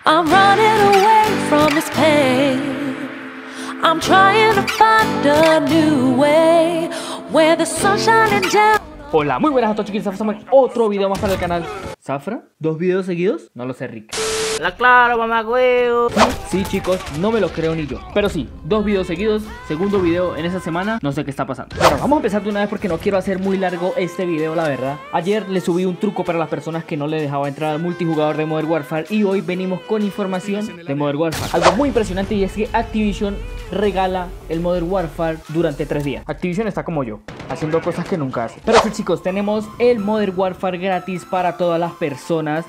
I'm running away from this pain. I'm trying to find a new way where the sun's shining down. Hola, muy buenas a todos, chicos. Estamos en otro video más para el canal. ¿Zafra? ¿2 videos seguidos? No lo sé, Rick. La claro, mamá, huevo. Sí, chicos, no me lo creo ni yo. Pero sí, 2 videos seguidos, segundo video en esa semana. No sé qué está pasando. Bueno, vamos a empezar de una vez porque no quiero hacer muy largo este video, la verdad. Ayer le subí un truco para las personas que no le dejaba entrar al multijugador de Modern Warfare. Y hoy venimos con información de Modern Warfare. Algo muy impresionante, y es que Activision regala el Modern Warfare durante 3 días. Activision está como yo, haciendo cosas que nunca hace. Pero sí, chicos, tenemos el Modern Warfare gratis para todas las personas.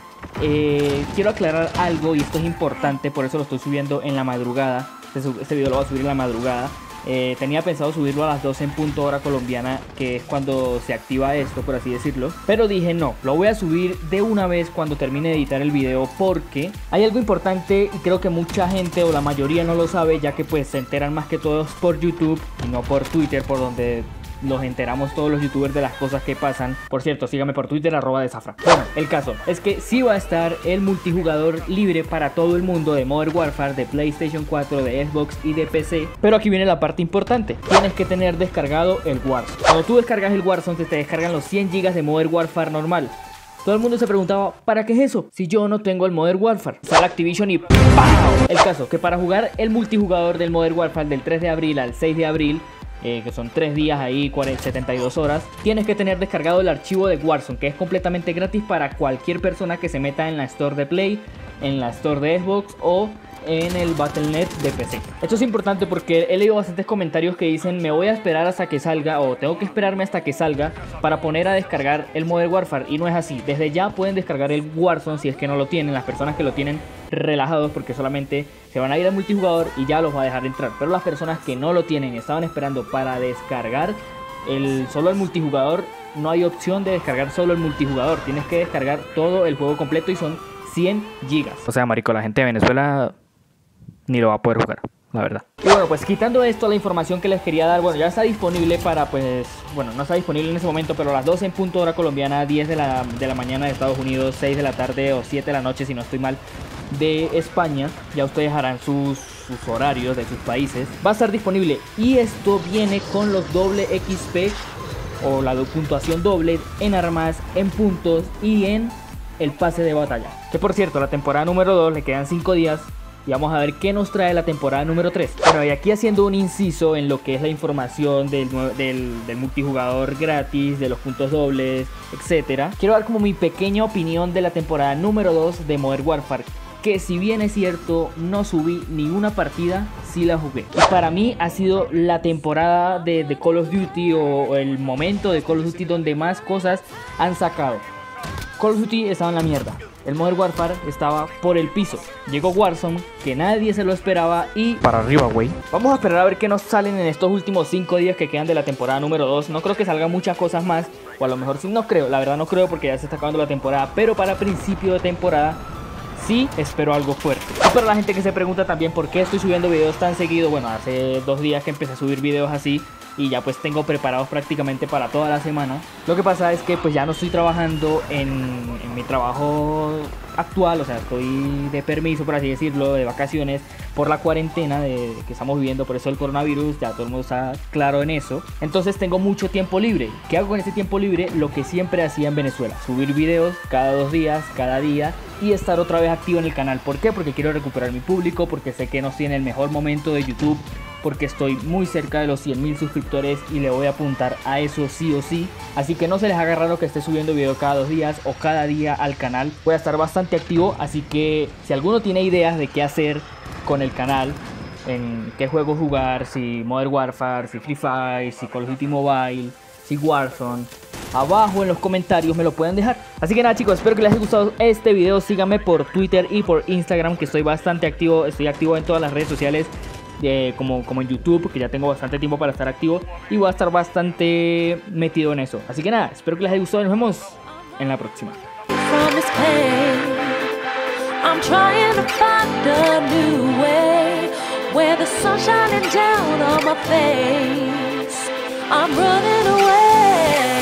Quiero aclarar algo, y esto es importante, por eso lo estoy subiendo en la madrugada. Este video lo voy a subir en la madrugada. Tenía pensado subirlo a las 12 en punto hora colombiana, que es cuando se activa esto, por así decirlo. Pero dije no, lo voy a subir de una vez cuando termine de editar el video, porque hay algo importante y creo que mucha gente o la mayoría no lo sabe, ya que pues se enteran más que todos por YouTube y no por Twitter, por donde nos enteramos todos los youtubers de las cosas que pasan. Por cierto, síganme por Twitter, @desafra. Bueno, el caso es que sí va a estar el multijugador libre para todo el mundo de Modern Warfare, de PlayStation 4, de Xbox y de PC. Pero aquí viene la parte importante: tienes que tener descargado el Warzone. Cuando tú descargas el Warzone, te descargan los 100 GB de Modern Warfare normal. Todo el mundo se preguntaba, ¿para qué es eso? Si yo no tengo el Modern Warfare. Sale Activision y ¡pau! El caso que para jugar el multijugador del Modern Warfare del 3 de abril al 6 de abril, que son 3 días ahí, 72 horas, tienes que tener descargado el archivo de Warzone, que es completamente gratis para cualquier persona que se meta en la Store de Play, en la Store de Xbox o en el Battle.net de PC. Esto es importante porque he leído bastantes comentarios que dicen me voy a esperar hasta que salga, o tengo que esperarme hasta que salga para poner a descargar el Modern Warfare, y no es así. Desde ya pueden descargar el Warzone si es que no lo tienen. Las personas que lo tienen, relajados, porque solamente se van a ir al multijugador y ya los va a dejar entrar. Pero las personas que no lo tienen y estaban esperando para descargar solo el multijugador, no hay opción de descargar solo el multijugador. Tienes que descargar todo el juego completo y son 100 gigas. O sea, marico, la gente de Venezuela ni lo va a poder jugar, la verdad. Y bueno, pues quitando esto, la información que les quería dar, bueno, ya está disponible para, pues, bueno, no está disponible en ese momento, pero a las 12 en punto hora colombiana, 10 de la mañana de Estados Unidos, 6 de la tarde o 7 de la noche, si no estoy mal, de España. Ya ustedes harán sus horarios de sus países. Va a estar disponible, y esto viene con los doble XP o la puntuación doble en armas, en puntos y en el pase de batalla. Que por cierto, la temporada número 2 le quedan 5 días. Y vamos a ver qué nos trae la temporada número 3. Bueno, y aquí haciendo un inciso en lo que es la información del multijugador gratis, de los puntos dobles, etcétera, quiero dar como mi pequeña opinión de la temporada número 2 de Modern Warfare, que si bien es cierto no subí ni una partida, sí la jugué. Y para mí ha sido la temporada de Call of Duty, o el momento de Call of Duty donde más cosas han sacado. Call of Duty estaba en la mierda, el Modern Warfare estaba por el piso. Llegó Warzone, que nadie se lo esperaba, y para arriba, güey. Vamos a esperar a ver qué nos salen en estos últimos 5 días que quedan de la temporada número 2. No creo que salgan muchas cosas más, o a lo mejor sí, no creo, la verdad no creo, porque ya se está acabando la temporada. Pero para principio de temporada sí espero algo fuerte. Y para la gente que se pregunta también por qué estoy subiendo videos tan seguido, bueno, hace 2 días que empecé a subir videos así, y ya pues tengo preparados prácticamente para toda la semana. Lo que pasa es que pues ya no estoy trabajando en mi trabajo actual, o sea, estoy de permiso, por así decirlo, de vacaciones, por la cuarentena que estamos viviendo, por eso el coronavirus, ya todo el mundo está claro en eso. Entonces tengo mucho tiempo libre. ¿Qué hago con ese tiempo libre? Lo que siempre hacía en Venezuela: subir videos cada 2 días, cada día, y estar otra vez activo en el canal. ¿Por qué? Porque quiero recuperar mi público, porque sé que no estoy en el mejor momento de YouTube, porque estoy muy cerca de los 100.000 suscriptores y le voy a apuntar a eso sí o sí. Así que no se les haga raro que esté subiendo video cada 2 días o cada día al canal. Voy a estar bastante activo, así que si alguno tiene ideas de qué hacer con el canal, en qué juego jugar, si Modern Warfare, si Free Fire, si Call of Duty Mobile, si Warzone, abajo en los comentarios me lo pueden dejar. Así que nada, chicos, espero que les haya gustado este video. Síganme por Twitter y por Instagram, que estoy bastante activo. Estoy activo en todas las redes sociales, como en YouTube, que ya tengo bastante tiempo para estar activo, y voy a estar bastante metido en eso. Así que nada, espero que les haya gustado y nos vemos en la próxima. I'm trying to find a new way where the sun's shining down on my face. I'm running away.